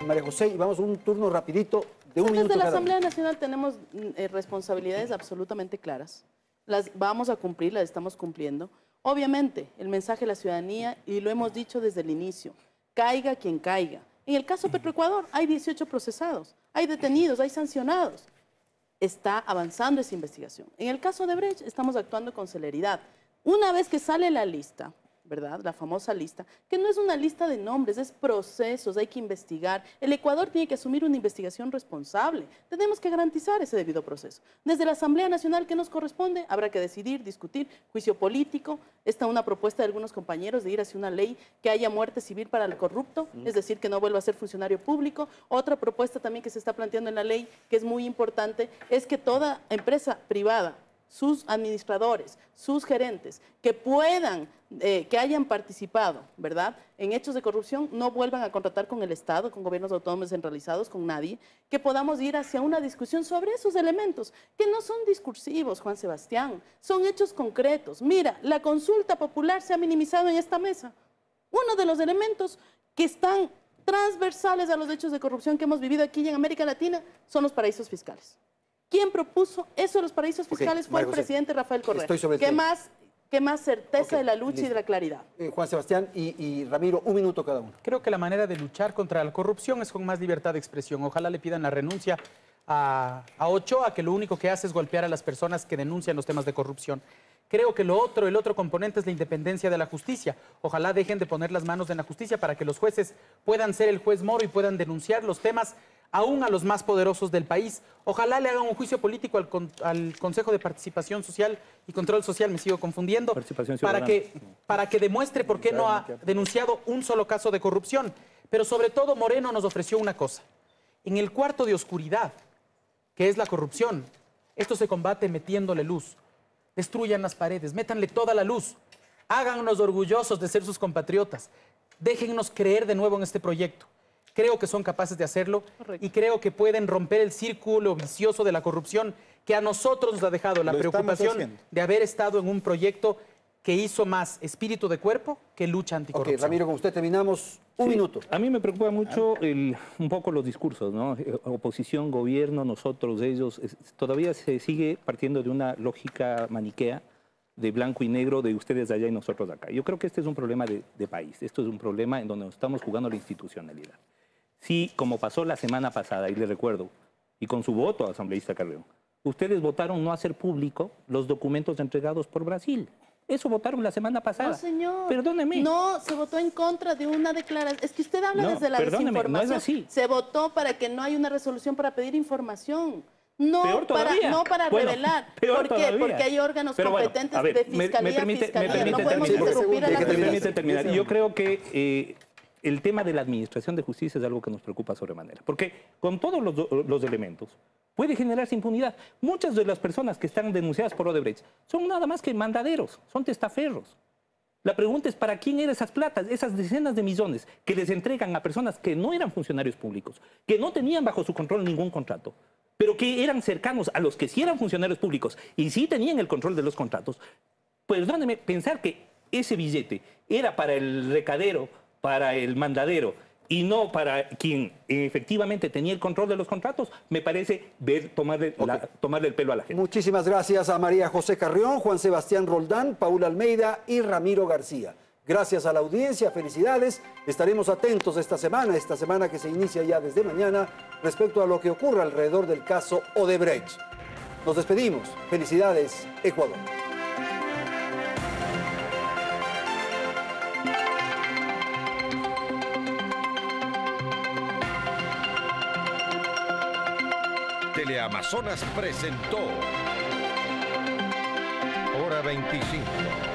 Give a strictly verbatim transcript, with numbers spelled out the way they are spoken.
María José, y vamos a un turno rapidito de un Desde minuto la cada Asamblea uno. Nacional tenemos eh, responsabilidades absolutamente claras. Las vamos a cumplir, las estamos cumpliendo. Obviamente, el mensaje de la ciudadanía, y lo hemos dicho desde el inicio, caiga quien caiga. En el caso Petroecuador hay dieciocho procesados, hay detenidos, hay sancionados. Está avanzando esa investigación. En el caso de Brecht estamos actuando con celeridad. Una vez que sale la lista, ¿verdad? La famosa lista, que no es una lista de nombres, es procesos, hay que investigar. El Ecuador tiene que asumir una investigación responsable. Tenemos que garantizar ese debido proceso. Desde la Asamblea Nacional, ¿qué nos corresponde? Habrá que decidir, discutir, juicio político. Está una propuesta de algunos compañeros de ir hacia una ley que haya muerte civil para el corrupto, es decir, que no vuelva a ser funcionario público. Otra propuesta también que se está planteando en la ley, que es muy importante, es que toda empresa privada, sus administradores, sus gerentes, que puedan, eh, que hayan participado, ¿verdad?, en hechos de corrupción, no vuelvan a contratar con el Estado, con gobiernos autónomos descentralizados, con nadie, que podamos ir hacia una discusión sobre esos elementos, que no son discursivos, Juan Sebastián, son hechos concretos. Mira, la consulta popular se ha minimizado en esta mesa. Uno de los elementos que están transversales a los hechos de corrupción que hemos vivido aquí en América Latina son los paraísos fiscales. ¿Quién propuso eso de los paraísos fiscales? Okay, fue el presidente Rafael Correa. ¿Qué más, ¿Qué más certeza okay, de la lucha listo. y de la claridad? Eh, Juan Sebastián y, y Ramiro, un minuto cada uno. Creo que la manera de luchar contra la corrupción es con más libertad de expresión. Ojalá le pidan la renuncia a, a Ochoa, que lo único que hace es golpear a las personas que denuncian los temas de corrupción. Creo que lo otro, el otro componente es la independencia de la justicia. Ojalá dejen de poner las manos en la justicia para que los jueces puedan ser el juez moro y puedan denunciar los temas aún a los más poderosos del país. Ojalá le hagan un juicio político al, al Consejo de Participación Social y Control Social, me sigo confundiendo, para que, para que demuestre por qué no ha denunciado un solo caso de corrupción. Pero sobre todo Moreno nos ofreció una cosa. En el cuarto de oscuridad, que es la corrupción, esto se combate metiéndole luz. Destruyan las paredes, métanle toda la luz. Hágannos orgullosos de ser sus compatriotas. Déjennos creer de nuevo en este proyecto. Creo que son capaces de hacerlo. Correcto. Y creo que pueden romper el círculo vicioso de la corrupción que a nosotros nos ha dejado la Lo preocupación de haber estado en un proyecto que hizo más espíritu de cuerpo que lucha anticorrupción. Ok, Ramiro, con usted terminamos un sí, minuto. A mí me preocupa mucho el, un poco los discursos, ¿no? Oposición, gobierno, nosotros, ellos. Es, todavía se sigue partiendo de una lógica maniquea de blanco y negro, de ustedes allá y nosotros acá. Yo creo que este es un problema de, de país. Esto es un problema en donde nos estamos jugando la institucionalidad. Sí, como pasó la semana pasada, y le recuerdo, y con su voto, asambleísta Carrión, ustedes votaron no hacer público los documentos entregados por Brasil. Eso votaron la semana pasada. No, señor. Perdóneme. No, se votó en contra de una declaración. Es que usted habla no, desde la desinformación. No es así. Se votó para que no haya una resolución para pedir información. No peor para, no para bueno, revelar. ¿Por qué? Todavía. Porque hay órganos Pero competentes bueno, ver, de fiscalía, me, me permite, fiscalía. Me permite no podemos terminar. interrumpir a la Me permite justicia. terminar. Yo creo que eh, el tema de la administración de justicia es algo que nos preocupa sobremanera. Porque con todos los, los elementos puede generarse impunidad. Muchas de las personas que están denunciadas por Odebrecht son nada más que mandaderos, son testaferros. La pregunta es, ¿para quién eran esas platas, esas decenas de millones que les entregan a personas que no eran funcionarios públicos, que no tenían bajo su control ningún contrato, pero que eran cercanos a los que sí eran funcionarios públicos y sí tenían el control de los contratos? Perdóneme, pensar que ese billete era para el recadero, para el mandadero, y no para quien efectivamente tenía el control de los contratos, me parece ver, tomarle, okay. la, tomarle el pelo a la gente. Muchísimas gracias a María José Carrión, Juan Sebastián Roldán, Paula Almeida y Ramiro García. Gracias a la audiencia, felicidades. Estaremos atentos esta semana, esta semana que se inicia ya desde mañana, respecto a lo que ocurra alrededor del caso Odebrecht. Nos despedimos. Felicidades, Ecuador. Teleamazonas presentó Hora veinticinco.